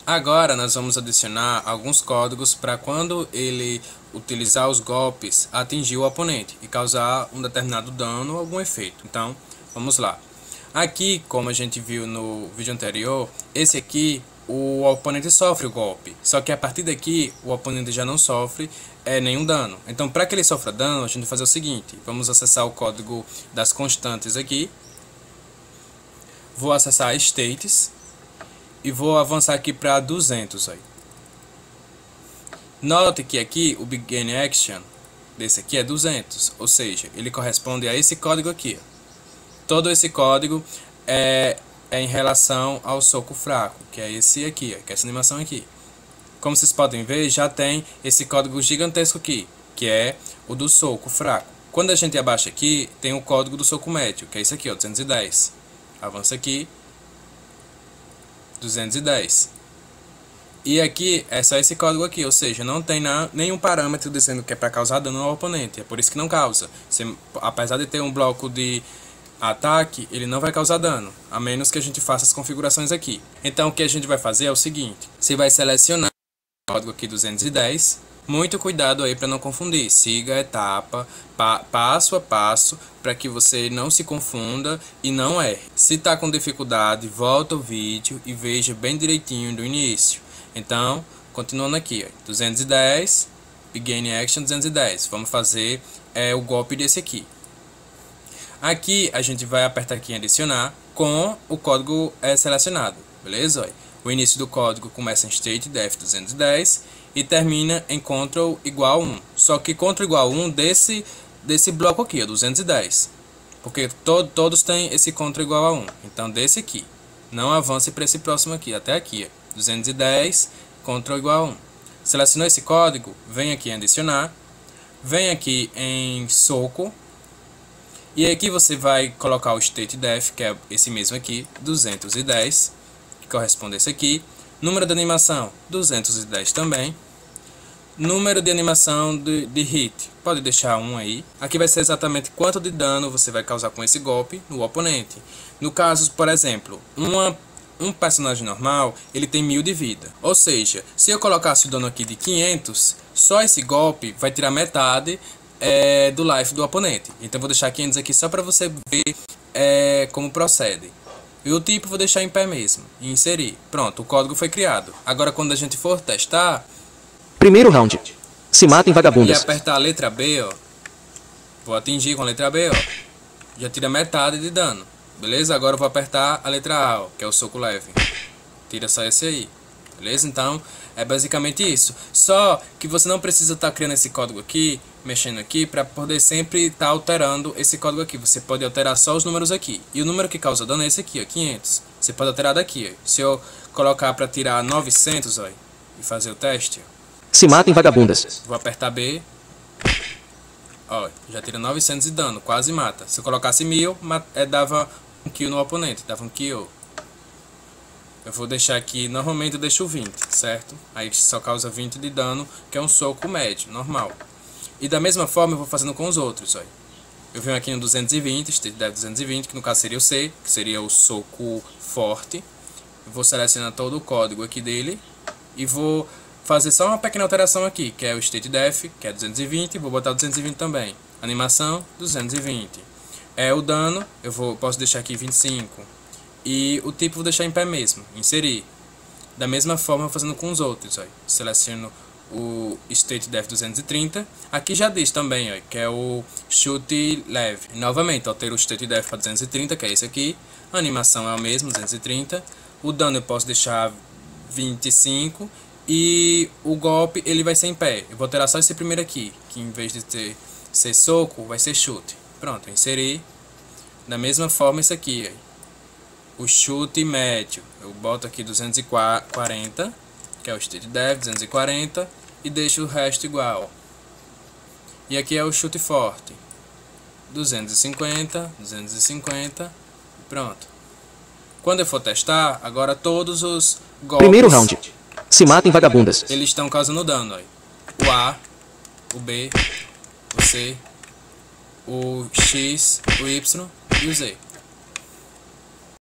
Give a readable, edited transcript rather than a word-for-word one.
Agora nós vamos adicionar alguns códigos para quando ele utilizar os golpes atingir o oponente e causar um determinado dano ou algum efeito. Então, vamos lá. Aqui, como a gente viu no vídeo anterior, esse aqui o oponente sofre o golpe, só que a partir daqui o oponente já não sofre nenhum dano. Então, para que ele sofra dano, a gente vai fazer o seguinte: vamos acessar o código das constantes aqui, vou acessar states e vou avançar aqui para 200 aí. Note que aqui o begin action desse aqui é 200, ou seja, ele corresponde a esse código aqui. Todo esse código é em relação ao soco fraco, que é esse aqui, que é essa animação aqui. Como vocês podem ver, já tem esse código gigantesco aqui, que é o do soco fraco. Quando a gente abaixa aqui, tem o código do soco médio, que é esse aqui, ó, 210. Avança aqui, 210. E aqui é só esse código aqui, ou seja, não tem nenhum parâmetro dizendo que é para causar dano ao oponente. É por isso que não causa. Apesar de ter um bloco de ataque, ele não vai causar dano, a menos que a gente faça as configurações aqui. Então o que a gente vai fazer é o seguinte: você vai selecionar o código aqui 210. Muito cuidado aí para não confundir. Siga a etapa passo a passo para que você não se confunda e não erre. Se está com dificuldade, volta o vídeo e veja bem direitinho do início. Então, continuando aqui, ó, 210, Begin Action 210. Vamos fazer o golpe desse aqui. Aqui a gente vai apertar aqui em adicionar com o código selecionado, beleza? O início do código começa em state def 210 e termina em Ctrl igual 1. Só que Ctrl igual 1 desse bloco aqui, ó, 210. Porque todos têm esse Ctrl igual a 1. Então desse aqui. Não avance para esse próximo aqui, até aqui, ó, 210, Ctrl igual a 1. Selecionou esse código, vem aqui em adicionar. Vem aqui em soco. E aqui você vai colocar o state def, que é esse mesmo aqui, 210, que corresponde a esse aqui. Número de animação, 210 também. Número de animação de hit, pode deixar 1 aí. Aqui vai ser exatamente quanto de dano você vai causar com esse golpe no oponente. No caso, por exemplo, um personagem normal, ele tem 1000 de vida. Ou seja, se eu colocasse o dano aqui de 500, só esse golpe vai tirar metade do life do oponente. Então vou deixar 500 aqui só para você ver como procede. E o tipo vou deixar em pé mesmo e inserir. Pronto, o código foi criado. Agora quando a gente for testar, primeiro round, se matem vagabundas. E apertar a letra B, ó, vou atingir com a letra B, ó, já tira metade de dano. Beleza? Agora eu vou apertar a letra A, ó, que é o soco leve. Tira só esse aí. Beleza? Então, é basicamente isso. Só que você não precisa estar criando esse código aqui, mexendo aqui, para poder sempre estar alterando esse código aqui. Você pode alterar só os números aqui. E o número que causa dano é esse aqui, ó, 500. Você pode alterar daqui, ó. Se eu colocar para tirar 900, ó, e fazer o teste, ó, se matem vagabundas. vou apertar B. Ó, já tira 900 de dano, quase mata. Se eu colocasse 1000, dava um kill no oponente, dava um kill. Eu vou deixar aqui, normalmente eu deixo 20, certo? Aí só causa 20 de dano, que é um soco médio, normal. E da mesma forma eu vou fazendo com os outros, ó. Eu venho aqui no 220, state def 220, que no caso seria o C, que seria o soco forte. Eu vou selecionar todo o código aqui dele e vou fazer só uma pequena alteração aqui, que é o state def, que é 220, vou botar 220 também. Animação, 220. O dano, posso deixar aqui 25. E o tipo vou deixar em pé mesmo, inserir. Da mesma forma fazendo com os outros, ó. Seleciono o state def 230. Aqui já diz também, ó, que é o chute leve. Novamente, altero o state def para 230, que é esse aqui. A animação é a mesma, 230. O dano eu posso deixar 25. E o golpe ele vai ser em pé. Eu vou alterar só esse primeiro aqui, que em vez de ser soco, vai ser chute. Pronto, inserir. Da mesma forma esse aqui, ó. O chute médio, eu boto aqui 240, que é o state def 240, e deixo o resto igual. E aqui é o chute forte, 250, 250, pronto. Quando eu for testar, agora todos os golpes, primeiro round, se matem vagabundas. eles estão causando dano, ó. O A, o B, o C, o X, o Y e o Z.